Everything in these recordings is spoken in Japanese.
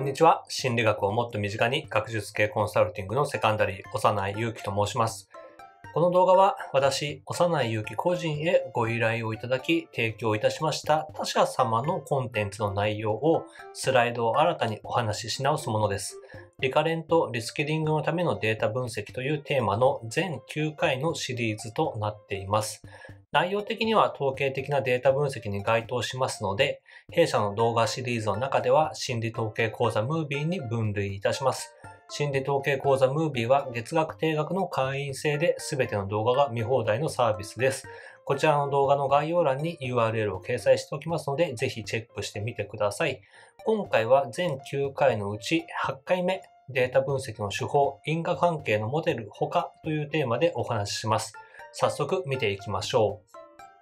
にちは。心理学をもっと身近に学術系コンサルティングのセカンダリー、幼い勇気と申します。この動画は私、幼い勇気個人へご依頼をいただき提供いたしました他者様のコンテンツの内容をスライドを新たにお話しし直すものです。リカレントリスキリングのためのデータ分析というテーマの全9回のシリーズとなっています。内容的には統計的なデータ分析に該当しますので、弊社の動画シリーズの中では心理統計講座ムービーに分類いたします。心理統計講座ムービーは月額定額の会員制で全ての動画が見放題のサービスです。こちらの動画の概要欄に URL を掲載しておきますので、ぜひチェックしてみてください。今回は全9回のうち8回目、データ分析の手法、因果関係のモデル、他というテーマでお話しします。早速見ていきましょう。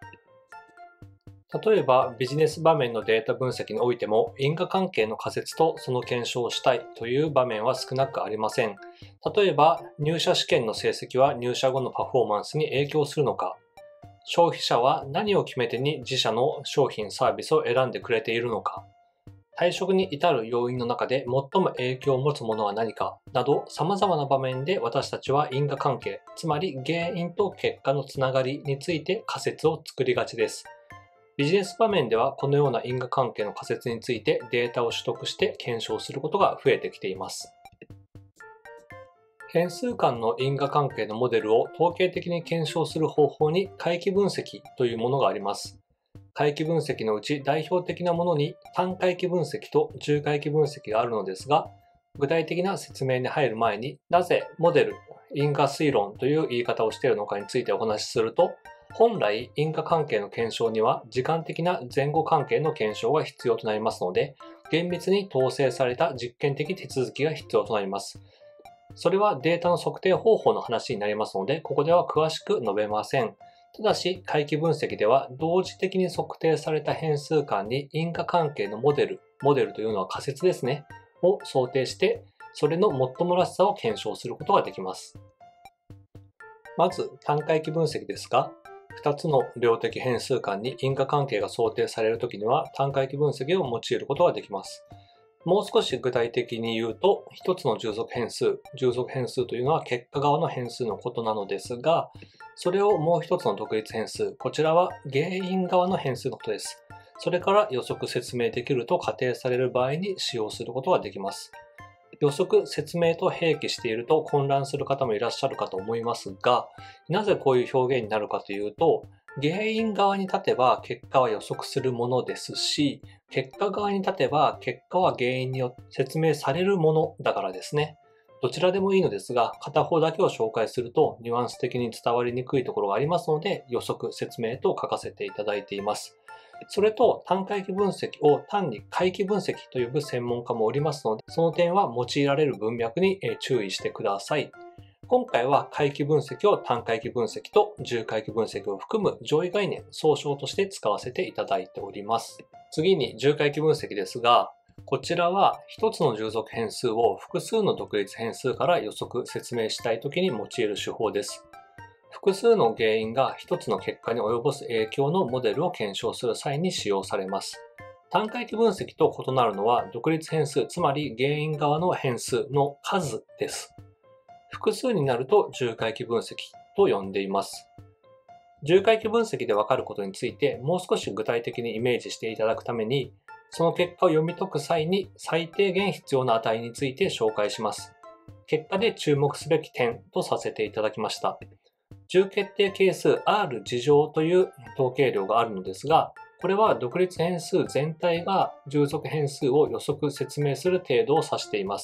例えばビジネス場面のデータ分析においても因果関係の仮説とその検証をしたいという場面は少なくありません。例えば入社試験の成績は入社後のパフォーマンスに影響するのか、消費者は何を決め手に自社の商品サービスを選んでくれているのか、退職に至る要因の中で最も影響を持つものは何かなど、様々な場面で私たちは因果関係、つまり原因と結果のつながりについて仮説を作りがちです。ビジネス場面ではこのような因果関係の仮説についてデータを取得して検証することが増えてきています。変数間の因果関係のモデルを統計的に検証する方法に回帰分析というものがあります。回帰分析のうち代表的なものに単回帰分析と重回帰分析があるのですが、具体的な説明に入る前になぜモデル、因果推論という言い方をしているのかについてお話しすると、本来因果関係の検証には時間的な前後関係の検証が必要となりますので、厳密に統制された実験的手続きが必要となります。それはデータの測定方法の話になりますので、ここでは詳しく述べません。ただし、回帰分析では同時的に測定された変数間に因果関係のモデルというのは仮説ですね、を想定して、それのもっともらしさを検証することができます。まず、単回帰分析ですが、2つの量的変数間に因果関係が想定されるときには単回帰分析を用いることができます。もう少し具体的に言うと、1つの従属変数というのは結果側の変数のことなのですが、それをもう1つの独立変数、こちらは原因側の変数のことです。それから予測説明できると仮定される場合に使用することができます。予測説明と併記していると混乱する方もいらっしゃるかと思いますが、なぜこういう表現になるかというと、原因側に立てば結果は予測するものですし、結果側に立てば結果は原因によって説明されるものだからですね。どちらでもいいのですが、片方だけを紹介するとニュアンス的に伝わりにくいところがありますので、予測説明と書かせていただいています。それと単回帰分析を単に回帰分析と呼ぶ専門家もおりますので、その点は用いられる文脈に注意してください。今回は回帰分析を単回帰分析と重回帰分析を含む上位概念、総称として使わせていただいております。次に重回帰分析ですが、こちらは一つの従属変数を複数の独立変数から予測説明したいときに用いる手法です。複数の原因が一つの結果に及ぼす影響のモデルを検証する際に使用されます。単回帰分析と異なるのは独立変数、つまり原因側の変数の数です。複数になると重回帰分析と呼んでいます。重回帰分析でわかることについてもう少し具体的にイメージしていただくために、その結果を読み解く際に最低限必要な値について紹介します。結果で注目すべき点とさせていただきました。重決定係数 R 次乗という統計量があるのですが、これは独立変数全体が従属変数を予測説明する程度を指しています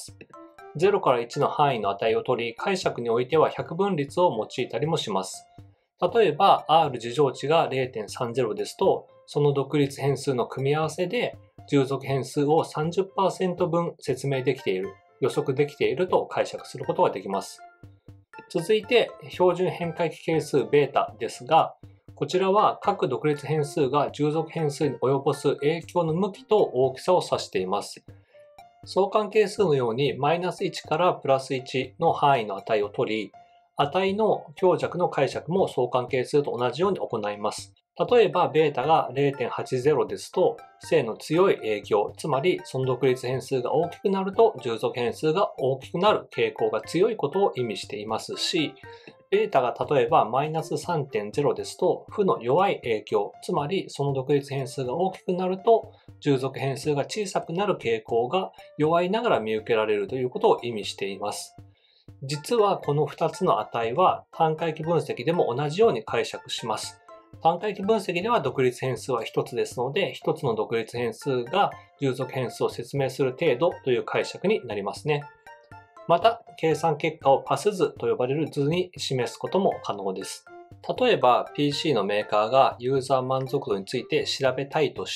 。0から1の範囲の値を取り、解釈においては100分率を用いたりもします。例えば R 次乗値が 0.30 ですと、その独立変数の組み合わせで従属変数を 30% 分説明できている、予測できていると解釈することができます。続いて標準変回帰係数 β ですが、こちらは各独立変数が従属変数に及ぼす影響の向きと大きさを指しています。相関係数のようにマイナス1からプラス1の範囲の値を取り、 値の強弱の解釈も相関係数と同じように行います。例えば、ベータが 0.80 ですと、正の強い影響、つまりその独立変数が大きくなると従属変数が大きくなる傾向が強いことを意味していますし、ベータが例えばマイナス 3.0 ですと、負の弱い影響、つまりその独立変数が大きくなると従属変数が小さくなる傾向が弱いながら見受けられるということを意味しています。実はこの2つの値は単回帰分析でも同じように解釈します。単回帰分析では独立変数は1つですので、1つの独立変数が従属変数を説明する程度という解釈になりますね。また、計算結果をパス図と呼ばれる図に示すことも可能です。例えば、PC のメーカーがユーザー満足度について調べたいとして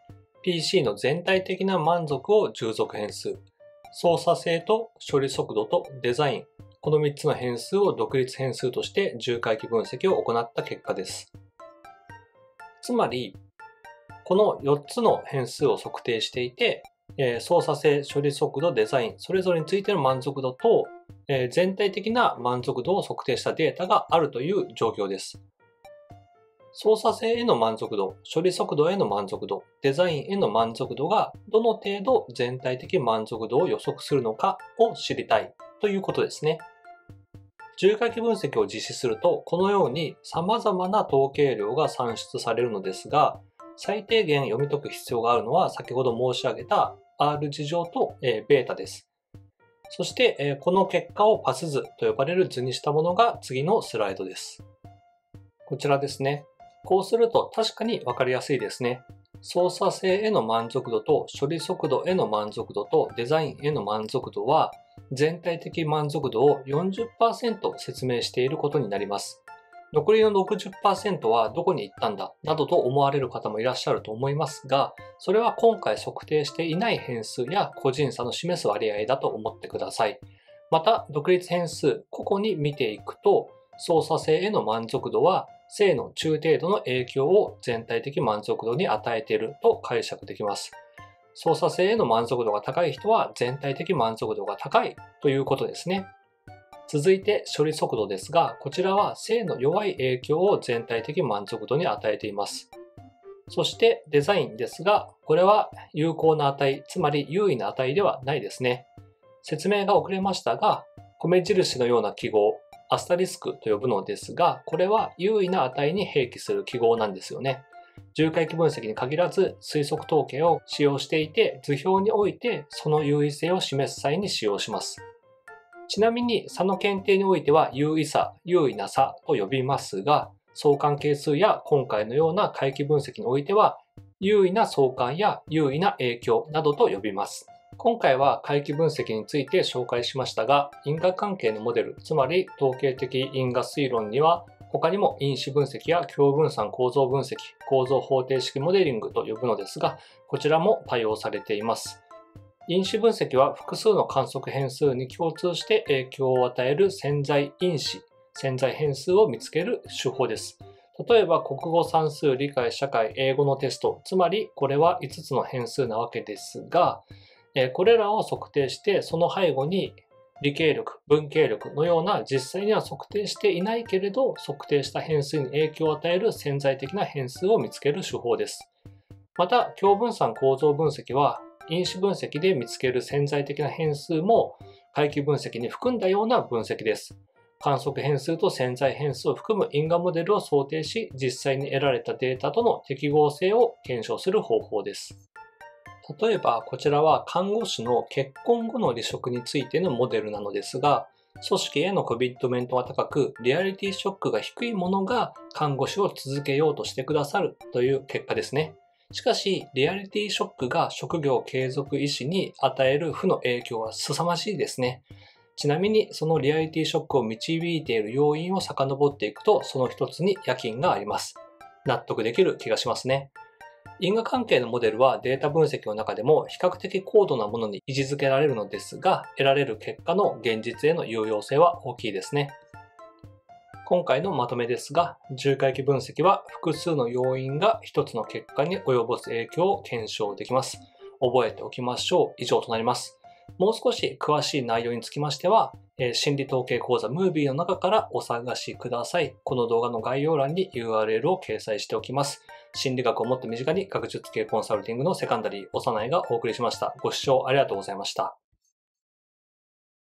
、PC の全体的な満足を従属変数、操作性と処理速度とデザイン、この3つの変数を独立変数として重回帰分析を行った結果です。つまり、この4つの変数を測定していて、操作性、処理速度、デザイン、それぞれについての満足度と、全体的な満足度を測定したデータがあるという状況です。操作性への満足度、処理速度への満足度、デザインへの満足度がどの程度全体的満足度を予測するのかを知りたいということですね。重回帰分析を実施すると、このように様々な統計量が算出されるのですが、最低限読み解く必要があるのは先ほど申し上げた R 事乗とベータです。そしてこの結果をパス図と呼ばれる図にしたものが次のスライドです。こちらですね。こうすると確かにわかりやすいですね。操作性への満足度と処理速度への満足度とデザインへの満足度は全体的満足度を 40% 説明していることになります。残りの 60% はどこに行ったんだなどと思われる方もいらっしゃると思いますが、それは今回測定していない変数や個人差の示す割合だと思ってください。また、独立変数個々に見ていくと、操作性への満足度は正の中程度の影響を全体的満足度に与えていると解釈できます。操作性への満足度が高い人は全体的満足度が高いということですね。続いて処理速度ですが、こちらは正の弱い影響を全体的満足度に与えています。そしてデザインですが、これは有効な値、つまり優位な値ではないですね。説明が遅れましたが、米印のような記号、アスタリスクと呼ぶのですが、これは優位な値に併記する記号なんですよね。重回帰分析に限らず推測統計を使用していて、図表においてその優位性を示す際に使用します。ちなみに差の検定においては優位差、優位な差と呼びますが、相関係数や今回のような回帰分析においては、優位な相関や優位な影響などと呼びます。今回は回帰分析について紹介しましたが、因果関係のモデル、つまり統計的因果推論には、他にも因子分析や共分散構造分析、構造方程式モデリングと呼ぶのですが、こちらも対応されています。因子分析は複数の観測変数に共通して影響を与える潜在因子、潜在変数を見つける手法です。例えば国語算数理解社会英語のテスト、つまりこれは5つの変数なわけですが、これらを測定してその背後に理系力、文系力のような実際には測定していないけれど測定した変数に影響を与える潜在的な変数を見つける手法です。また共分散構造分析は因子分析で見つける潜在的な変数も回帰分析に含んだような分析です。観測変数と潜在変数を含む因果モデルを想定し、実際に得られたデータとの適合性を検証する方法です。例えばこちらは看護師の結婚後の離職についてのモデルなのですが、組織へのコミットメントが高く、リアリティショックが低いものが看護師を続けようとしてくださるという結果ですね。しかし、リアリティショックが職業継続意思に与える負の影響は凄まじいですね。ちなみに、そのリアリティショックを導いている要因を遡っていくと、その一つに夜勤があります。納得できる気がしますね。因果関係のモデルはデータ分析の中でも比較的高度なものに位置づけられるのですが、得られる結果の現実への有用性は大きいですね。今回のまとめですが、重回帰分析は複数の要因が一つの結果に及ぼす影響を検証できます。覚えておきましょう。以上となります。 もう少し詳しい内容につきましては、心理統計講座ムービーの中からお探しください。この動画の概要欄に URL を掲載しておきます。心理学をもっと身近に学術系コンサルティングのセカンダリー、幼いがお送りしました。ご視聴ありがとうございました。